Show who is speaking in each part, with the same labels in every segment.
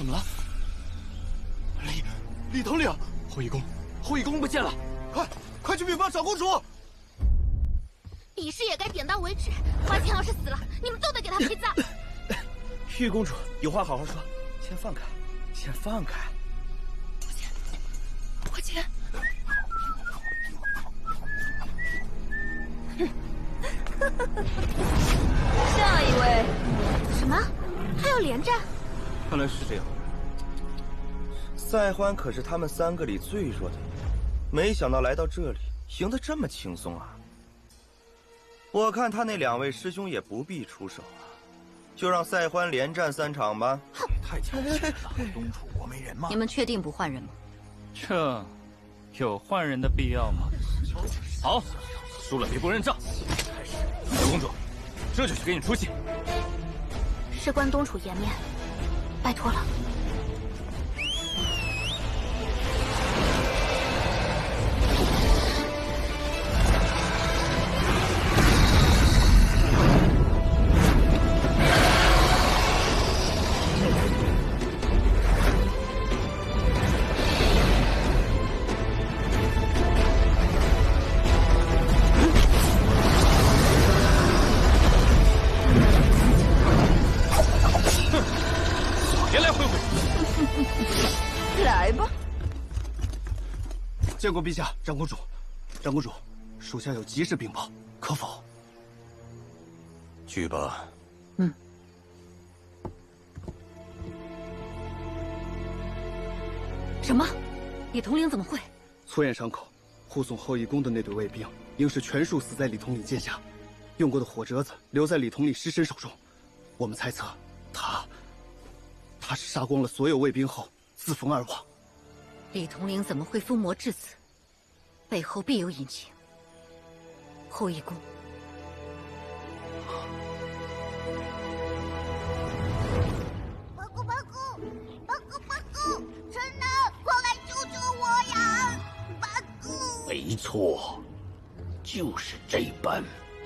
Speaker 1: 怎么了？李统领，后羿宫不见了！快去禀报长公主！
Speaker 2: 李氏也该点到为止。华清要是死了，你们都得给他陪葬。
Speaker 3: 玉公主，有话好好说，先放开，先放开。
Speaker 2: 华清，
Speaker 4: 下一位。
Speaker 2: 什么？还有连战？
Speaker 3: 看来是这样。赛欢可是他们3个里最弱的，没想到来到这里赢得这么轻松啊！我看他那2位师兄也不必出手啊，就让赛欢连战3场吧。
Speaker 5: 太强势了，东楚国没人吗？
Speaker 4: 你们确定不换人吗？
Speaker 6: 这有换人的必要吗？好，输了别不认账。小公主，这就去给你出气。
Speaker 2: 事关东楚颜面，拜托了。
Speaker 4: 来吧。
Speaker 1: 见过陛下，长公主。长公主，属下有急事禀报，可否？
Speaker 5: 去吧。
Speaker 4: 什么？李统领怎么会？
Speaker 1: 粗眼伤口，护送后羿宫的那队卫兵，应是全数死在李统领剑下，用过的火折子留在李统领尸身手中。我们猜测，他是杀光了所有卫兵后自焚而亡。
Speaker 4: 李统领怎么会疯魔至此？背后必有隐情。后羿宫。
Speaker 2: 八姑，臣呐，快来救救我呀！八姑，
Speaker 5: 没错，就是这般。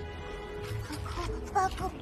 Speaker 2: 八姑，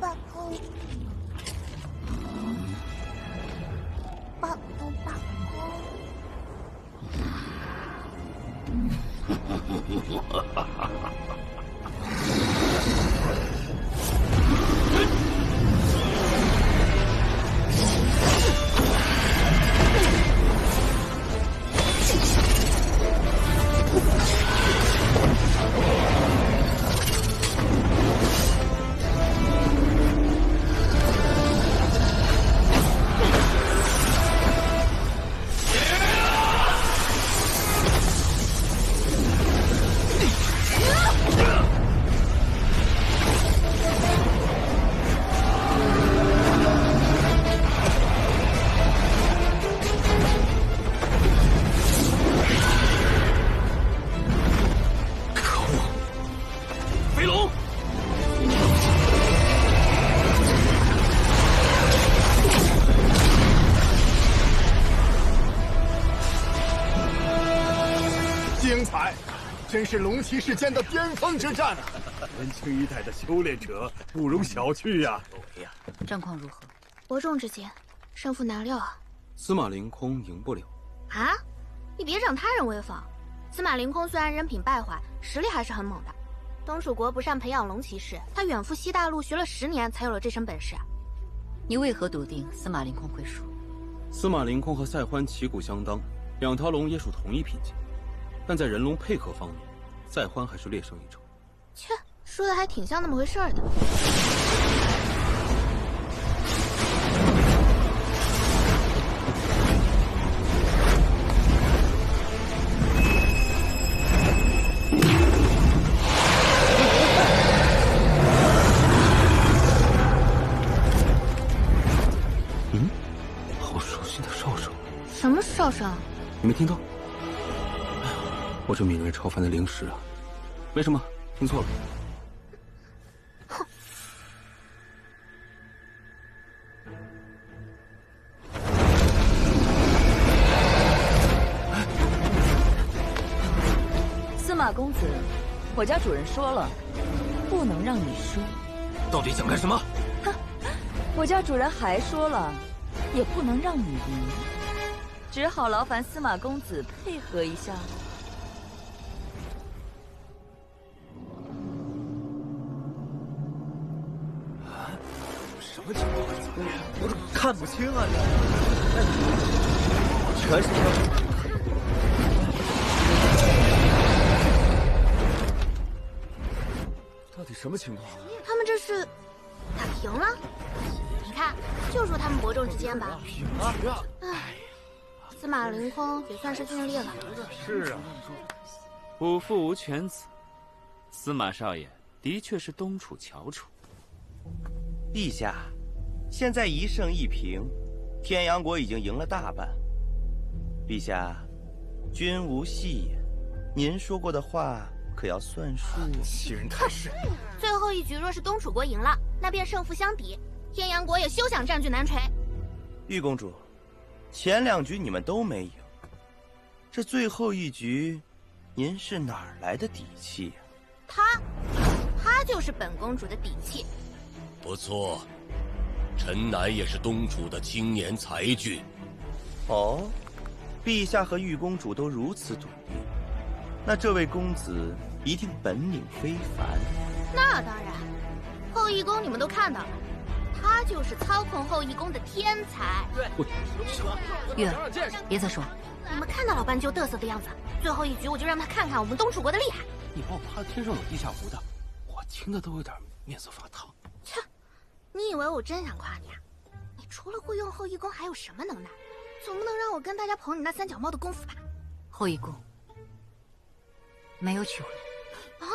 Speaker 5: 精彩，真是龙骑士间的巅峰之战啊！年轻一代的修炼者不容小觑呀。
Speaker 4: 战况如何？
Speaker 2: 伯仲之间，胜负难料啊！
Speaker 1: 司马凌空赢不了
Speaker 2: 啊！你别长他人威风。司马凌空虽然人品败坏，实力还是很猛的。东楚国不善培养龙骑士，他远赴西大陆学了10年才有了这身本事。
Speaker 4: 你为何笃定司马凌空会输？
Speaker 7: 司马凌空和赛欢旗鼓相当，2条龙也属同一品级，但在人龙配合方面，赛欢还是略胜一筹。
Speaker 2: 切，说的还挺像那么回事的。
Speaker 7: 好熟悉的哨声。
Speaker 2: 什么哨声？
Speaker 7: 你没听到？哎呀，我这敏锐超凡的灵识啊！没什么，听错了。
Speaker 2: 哼！
Speaker 4: 司马公子，我家主人说了，不能让你输。
Speaker 6: 到底想干什么？
Speaker 4: 哼，我家主人还说了，
Speaker 8: 也不能让你赢，只好劳烦司马公子配合一下。
Speaker 5: 什么情况？
Speaker 3: 我都看不清啊！全是
Speaker 5: 到底什么情况？
Speaker 2: 他们这是打平了？你看，就说他们伯仲之间吧。唉，司马凌空也算是尽力了。
Speaker 5: 是啊，
Speaker 6: 吾父无犬子，司马少爷的确是东楚翘楚。
Speaker 3: 陛下，现在1胜1平，天阳国已经赢了大半。陛下，君无戏言，您说过的话可要算数。
Speaker 5: 欺人太甚！
Speaker 2: 最后一局若是东楚国赢了，那便胜负相抵，天阳国也休想占据南陲。
Speaker 3: 玉公主，前2局你们都没赢，这最后一局，您是哪儿来的底气呀？
Speaker 2: 他就是本公主的底气。
Speaker 9: 不错，陈南也是东楚的青年才俊。
Speaker 3: 哦，陛下和玉公主都如此笃定，那这位公子一定本领非凡。
Speaker 2: 那当然，后羿宫你们都看到了，他就是操控后羿宫的天才。
Speaker 4: 月儿，别再说了。
Speaker 2: 你们看到老斑鸠嘚瑟的样子，最后一局我就让他看看我们东楚国的厉害。
Speaker 7: 你把我夸天上有地下无的，我听的都有点面色发烫。
Speaker 2: 切，你以为我真想夸你啊？你除了会用后羿宫还有什么能耐？总不能让我跟大家捧你那三脚猫的功夫吧？
Speaker 4: 后羿宫没有取回。
Speaker 2: 啊！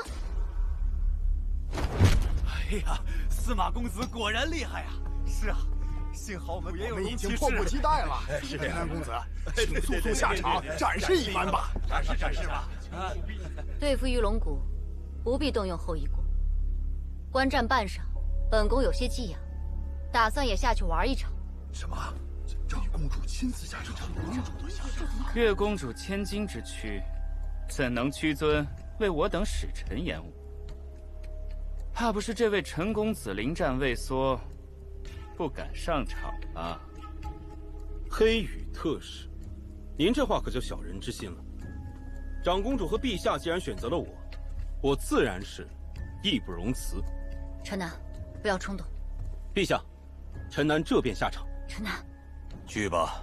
Speaker 10: 哎呀，司马公子果然厉害啊！是啊，幸好我们也有
Speaker 5: 已经迫不及待了。是的，南公子，请速速下场展示一番吧。
Speaker 10: 展示吧。
Speaker 4: 对付玉龙谷，不必动用后羿宫。观战半晌，本宫有些技痒，打算也下去玩一场。
Speaker 5: 什么？让公主亲自下场？
Speaker 6: 月公主千金之躯，怎能屈尊为我等使臣延误？怕不是这位陈公子临战畏缩，不敢上场吧？
Speaker 7: 黑羽特使，您这话可就小人之心了。长公主和陛下既然选择了我，我自然是义不容辞。
Speaker 4: 陈南，不要冲动。
Speaker 7: 陛下，陈南这便下场。
Speaker 4: 陈南，
Speaker 9: 去吧。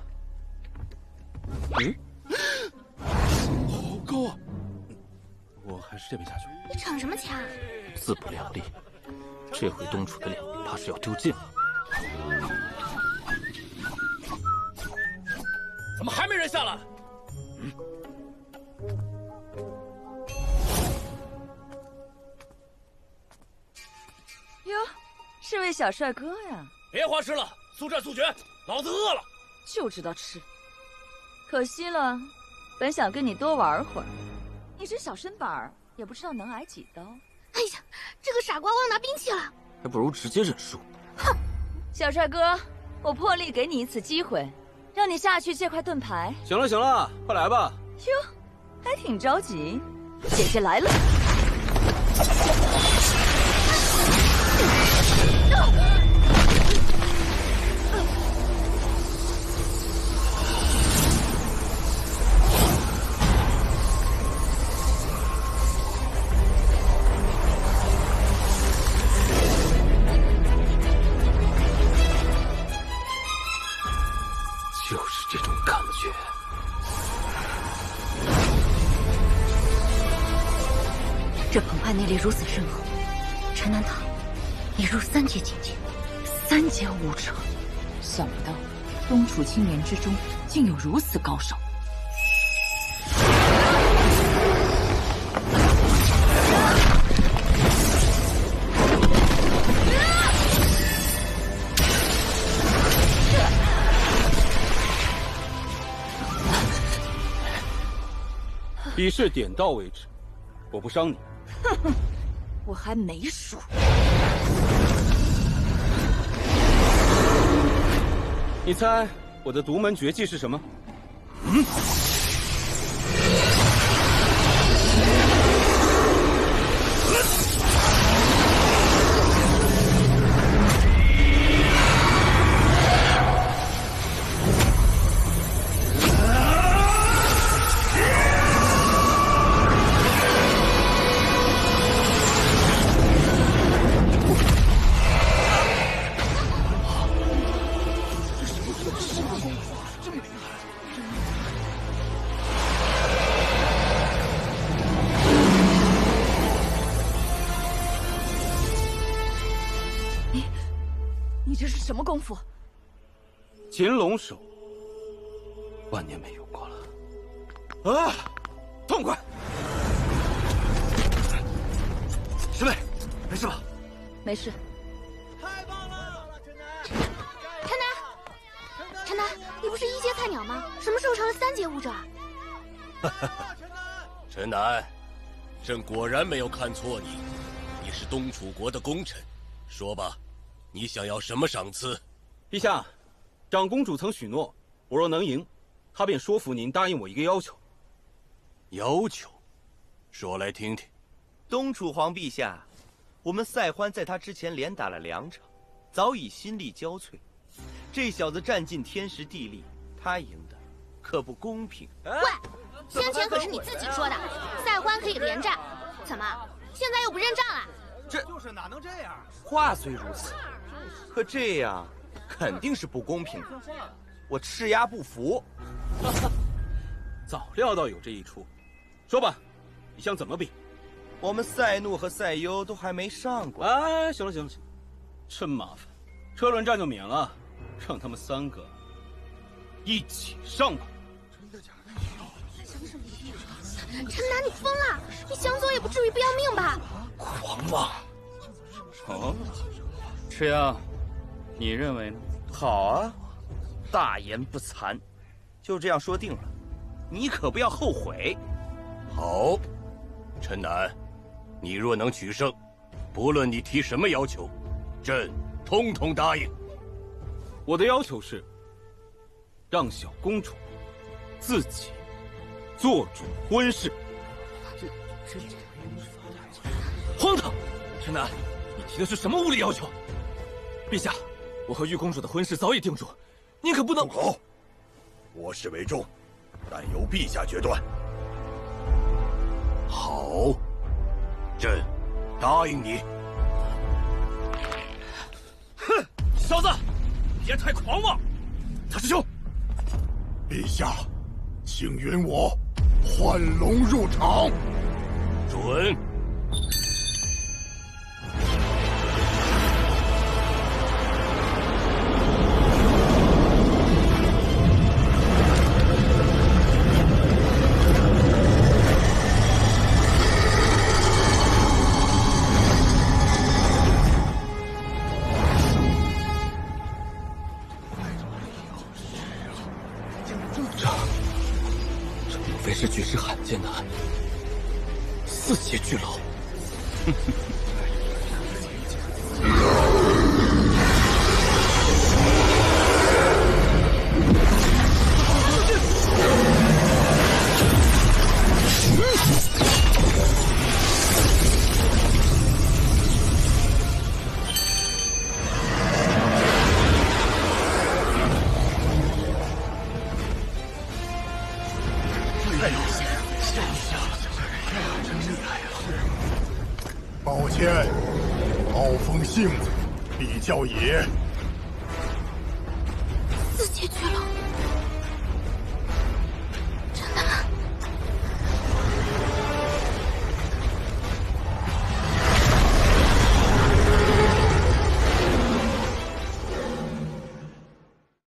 Speaker 7: 好高啊！我还是这边下去。
Speaker 2: 你逞什么强？
Speaker 7: 自不量力，这回东楚的脸怕是要丢尽了。
Speaker 9: 怎么还没人下来？
Speaker 8: 哟，是位小帅哥呀！
Speaker 9: 别花痴了，速战速决，老子饿了。
Speaker 8: 就知道吃，可惜了，本想跟你多玩会儿，你这小身板儿也不知道能挨几刀。
Speaker 2: 哎呀，这个傻瓜忘拿兵器了，
Speaker 7: 还不如直接认输。
Speaker 8: 哼，小帅哥，我破例给你一次机会，让你下去借块盾牌。
Speaker 7: 行了行了，快来吧。
Speaker 8: 哟，还挺着急，姐姐来了。
Speaker 7: 就是这种感觉。
Speaker 4: 这澎湃内力如此深厚，陈南他已入3阶境界，3阶无者。
Speaker 8: 想不到东楚青年之中竟有如此高手。
Speaker 7: 比试点到为止，我不伤你。
Speaker 8: 哼哼，我还没输。
Speaker 7: 你猜我的独门绝技是什么？
Speaker 8: 你这是什么功夫？
Speaker 7: 擒龙手，万年没有过了。啊，痛快！师妹，没事吧？
Speaker 8: 没事。
Speaker 2: 陈南，你不是1阶菜鸟吗？什么时候成了3阶武者啊？
Speaker 9: 陈南，朕果然没有看错你，你是东楚国的功臣。说吧，你想要什么赏赐？
Speaker 7: 陛下，长公主曾许诺，我若能赢，她便说服您答应我一个要求。
Speaker 9: 要求？说来听听。
Speaker 3: 东楚皇陛下，我们赛欢在他之前连打了2场，早已心力交瘁。这小子占尽天时地利，他赢的可不公平。
Speaker 2: 喂，先前可是你自己说的，赛欢可以连战，怎么现在又不认账了？
Speaker 3: 这
Speaker 10: 就是哪能这样？
Speaker 3: 话虽如此，可这样肯定是不公平的，我赤鸭不服。
Speaker 7: 早料到有这一出，说吧，你想怎么比？
Speaker 3: 我们赛怒和赛优都还没上过。
Speaker 7: 哎，行了，真麻烦，车轮战就免了，让他们3个一起上吧。
Speaker 2: 真的假的？陈南，你疯了！你想走也不至于不要命吧？
Speaker 3: 狂妄！
Speaker 6: 哦，赤阳，你认为呢？
Speaker 3: 好啊，大言不惭，就这样说定了，你可不要后悔。
Speaker 9: 好，陈南，你若能取胜，不论你提什么要求，朕统统答应。
Speaker 7: 我的要求是，让小公主自己做主婚事。
Speaker 10: 荒唐！陈南，你提的是什么无理要求？陛下，我和玉公主的婚事早已定住，您可不能……
Speaker 5: 住口！我是为重，但由陛下决断。
Speaker 9: 好，朕答应你。
Speaker 10: 哼，小子，别太狂妄！大师兄，
Speaker 5: 陛下，请允我唤龙入场。
Speaker 9: 准。
Speaker 10: 非是举世罕见的4阶巨楼。
Speaker 5: 抱歉，傲风性子，比较野。
Speaker 2: 4阶巨龙。